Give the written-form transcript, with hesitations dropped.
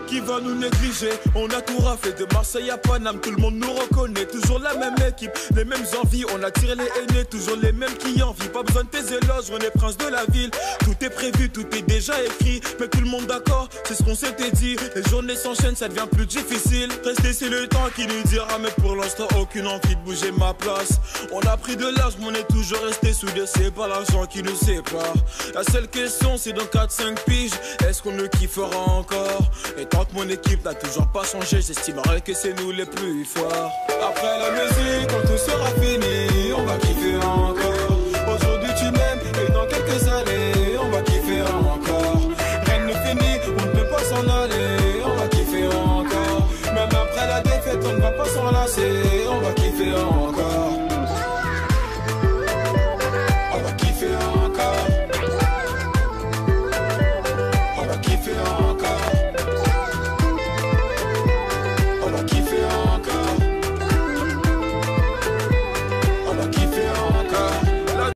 qui va nous négliger. On a tout raflé de Marseille à Paname, tout le monde nous reconnaît. Toujours la même équipe, les mêmes envies. On a tiré les haineux, toujours les mêmes qui envient. Pas besoin de tes éloges, on est prince de la ville. Tout est prévu, tout est déjà écrit. Mais tout le monde d'accord, c'est ce qu'on s'était dit. Les journées s'enchaînent, ça devient plus difficile. Rester c'est le temps qui nous dira. Mais pour l'instant aucune envie de bouger ma place. On a pris de l'âge, mais on est toujours resté soudés. C'est pas l'argent qui nous sépare. La seule question c'est dans 4-5 piges, est-ce qu'on ne kiffera encore? Et tant que mon équipe n'a toujours pas changé, j'estimerais que c'est nous les plus forts. Après la musique, quand tout sera fini, on va kiffer encore. Aujourd'hui tu m'aimes et dans quelques années, on va kiffer encore. Rien ne finit, on ne peut pas s'en aller, on va kiffer encore. Même après la défaite, on ne va pas s'en lasser, on va kiffer encore.